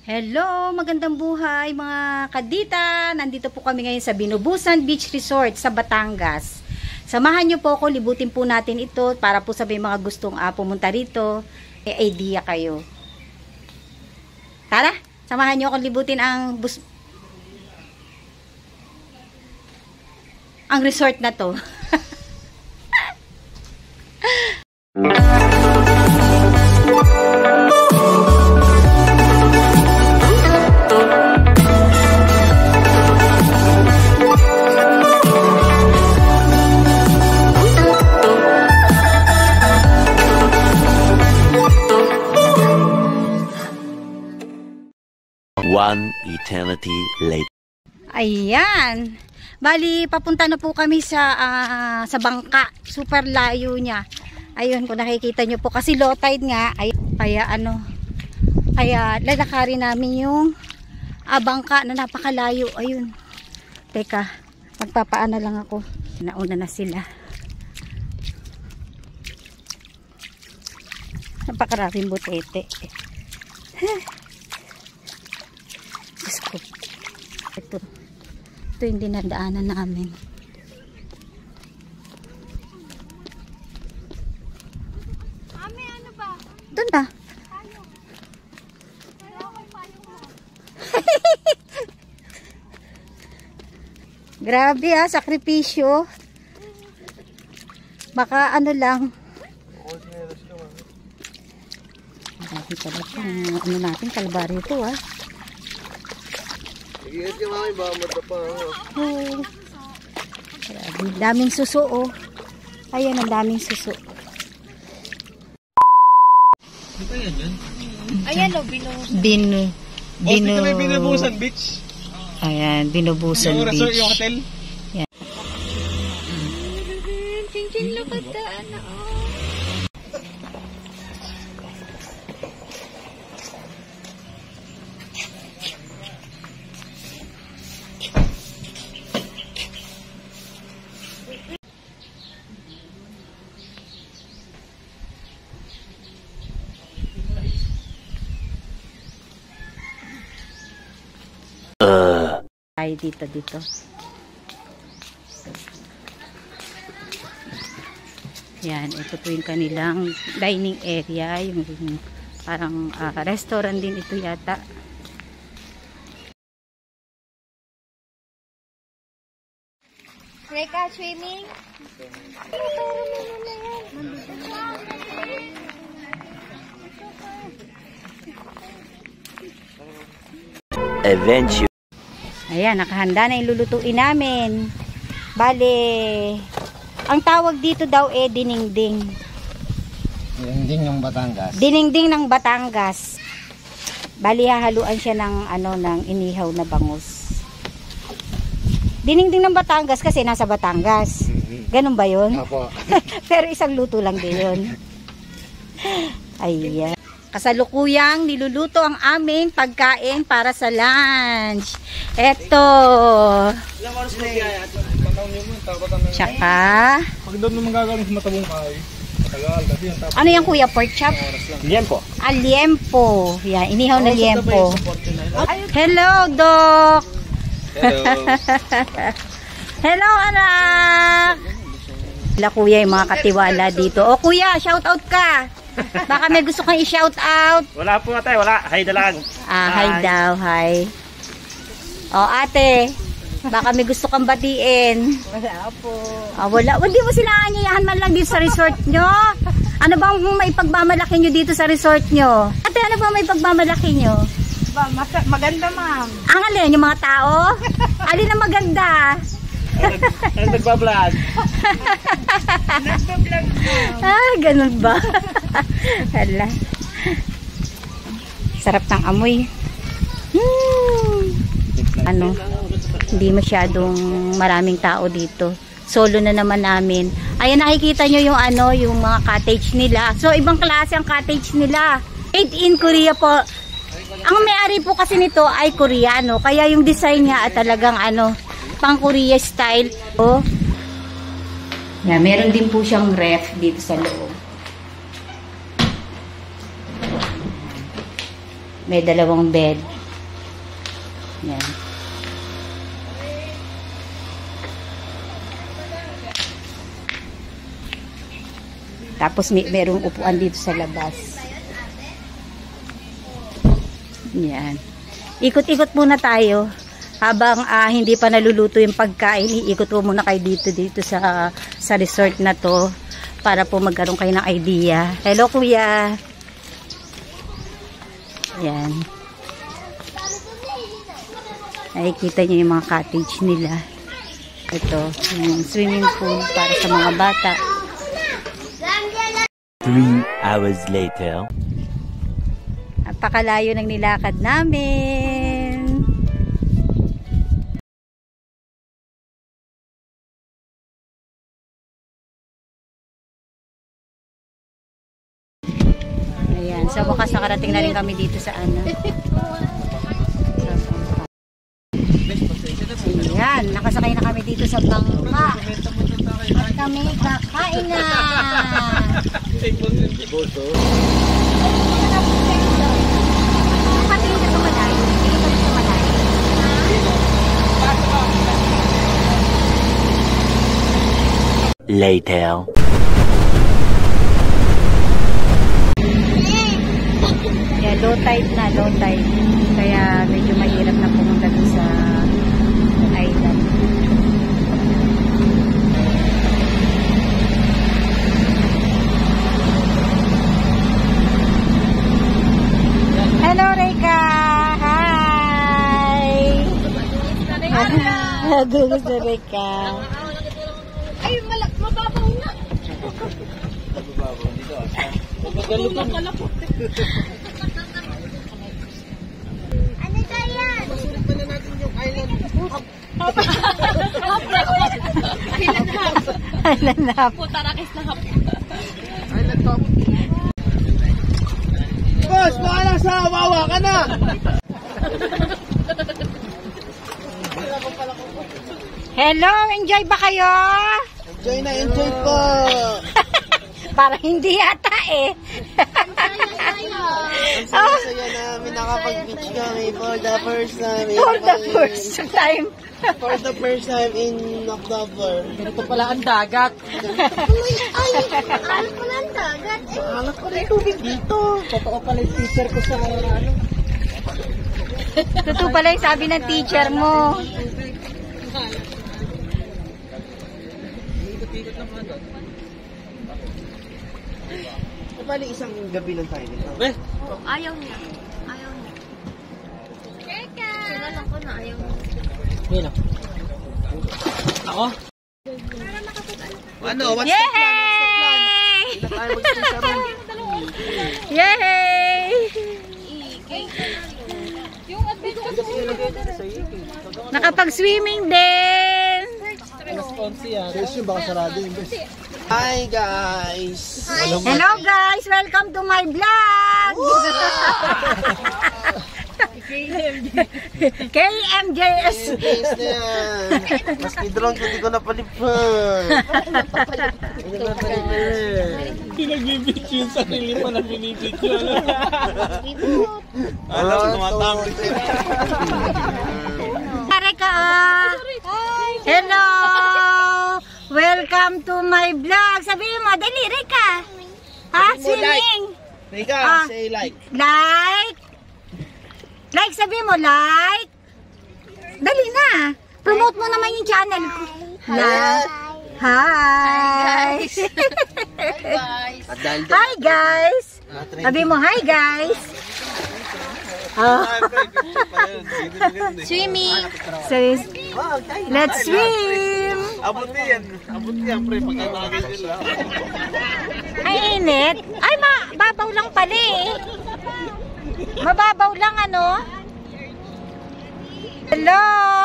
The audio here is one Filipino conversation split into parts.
Hello, magandang buhay mga kadita. Nandito po kami ngayon sa Binubusan Beach Resort sa Batangas. Samahan niyo po ako, libutin po natin ito para po sa mga gustong pumunta rito, idea kayo. Tara, samahan niyo ako libutin ang resort na to. One eternity later. Ayan. Bali, papunta na po kami sa bangka. Super layo niya. Ayun, kung nakikita nyo po. Kasi low tide nga. Ay, kaya lalakarin namin yung bangka na napakalayo. Ayun. Teka, magpapaano lang ako. Nauna na sila. Napakaraming butete. Ito yung dinadaanan namin. Mami, ano ba? Doon na. Grabe sakripisyo. Baka ano lang. Grabe talaga. Ano natin, kalbaryo ito Ingat yung mami, baka matapa ako. Oh. Grabe, daming suso Ayan, ang daming suso. Ano ba yan yan? Ayan o, Binubusan. Ito may Binubusan Beach. Ayan, Binubusan Yung resort, Beach. yung hotel. Yan. Chinchin na kataan na Ay, dito. Yan, ito po yung kanilang dining area, yung parang restaurant din ito yata. Reka, swimming? Eventually. Ayan, nakahanda na yung lulutuin namin. Bale, ang tawag dito daw diningding. Diningding ng Batangas. Diningding ng Batangas. Bali, hahaluan siya ng inihaw na bangus. Diningding ng Batangas kasi nasa Batangas. Ganun ba yun? Apo. Pero isang luto lang din yun. Ayan. Kasalukuyang niluluto ang aming pagkain para sa lunch. Eto. Tsaka. Pag doon naman gagawin sa matabong kayo. Matagal. Ano yung kuya? Pork chop? Liempo. Liempo. Yan, inihaw na liempo. Hello, Doc. Hello. Hello, anak. Sila kuya yung mga katiwala dito. O kuya, shout out ka. Baka may gusto kang i-shout out. Wala po ate, wala. Hi na lang. Hi daw, hi. O ate, baka may gusto kang batiin. Wala po. Wala. Hindi mo sila anyayahan man lang dito sa resort nyo. Ano bang may pagmamalaki nyo dito sa resort nyo? Ate, ano bang may pagmamalaki nyo? Maganda, ma'am. Ang alin, yung mga tao? Alin ang maganda? Nagbablog. Nagbablog mo. Ganun ba? Hala. Sarap ng amoy. Ano? Hindi masyadong maraming tao dito. Solo na naman namin. Ayan, nakikita nyo yung mga cottage nila. So, ibang klase ang cottage nila. Made in Korea po. Ang may-ari po kasi nito ay Koreano. Kaya yung design niya ay talagang pang Korea style. Meron din po siyang ref dito sa loob. May dalawang bed. Yan. Tapos merong upuan dito sa labas. Yan. Ikot-ikot muna tayo. Habang hindi pa naluluto yung pagkain, iikot po muna kayo dito sa resort na to para po magkaroon kayo ng idea. Hello kuya. Yan. Nakikita nyo yung mga cottage nila. Ito, yung swimming pool para sa mga bata. 3 hours later. Napakalayo ng nilakad namin. Ayan, sa wakas nakarating na rin kami dito sa ano. Ayan, nakasakay na kami dito sa bangka. At kami kakain na. Later. Yeah, low tide na, low tide. Kaya medyo mahirap na pumunta dun sa island. Hello, Reka! Hi! Gugus na Reka. Ay, mababaw na. Mababaw pala po. Ano kaya? Masunod na natin yung island. Island hop. Island hop. Tarakis na hop. Island hop. Boss, bahala sa wawa ka na! Hello, enjoy ba kayo? Enjoy na, enjoy po! Para hindi yata eh. Ang saya namin, nakapag-beach kami for the first time. For the first time. For the first time in October. Ito pala ang dagat. Alam ko na ang dagat. Alam ko na yung tubig dito. Totoo pala yung teacher ko sa ano. Totoo pala yung sabi ng teacher mo. Bali isang gabi lang tayo dito. Ayaw niya. Ayaw niya. Keka! Sinala ko na ayaw niya. Yun o. Ako? Ano? What's Yay! the plan? What's the plan? Hindi na tayo mag-stay sa room. Yay! Yung adventure Nakapag-swimming din. Hi guys! Hello guys, welcome to my vlog. KMJS. Yes na yan. Maski drone ko, hindi ko napalipan. Hindi ko napalipan. Pinagbibidyo yung sarili mo na binibidyo. Alam ko, tumatawag. Pare ka Hello. Welcome to my vlog. Sabihin mo, dali, Rika. Ha? Swimming. Rika, say like. Like. Like, sabihin mo, like. Dali na. Promote mo naman yung channel ko. Like. Hi. Hi, guys. Sabihin mo, hi, guys. Swimming! So, let's swim. Abuti yan, pre. Pagkakagay sila. Ay, init. Ay, mababaw lang pala eh. Mababaw lang, ano? Hello!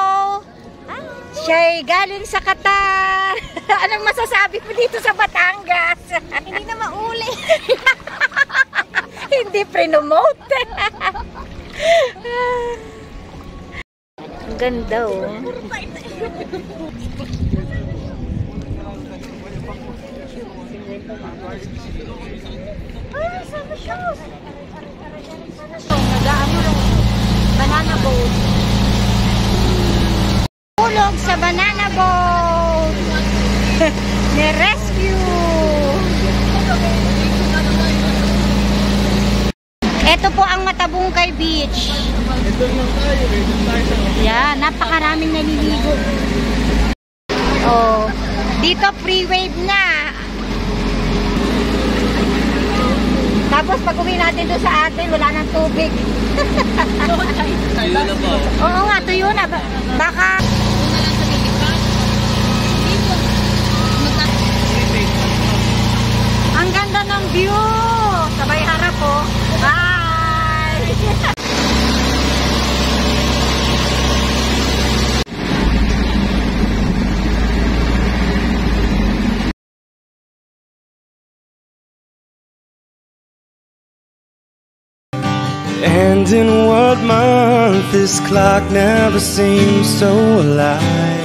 Siya'y galing sa Qatar. Anong masasabi mo dito sa Batangas? Hindi na mauli. Hindi pre-nomote. Ang ganda oh. Ay, sama shoes. Nag-ano lang. Banana boat. nahulog sa banana boat. Ni-rescue. Ito po ang Matabungkay Beach. Yan, napakaraming naliligo. Oh, dito free wave na. Tapos pag uwi natin doon sa atin, wala nang tubig. Tuyo na po. Oo nga, tuyo na. Baka... Ang ganda ng view. Sabay harap po. Bye! And in what month this clock never seems so alive?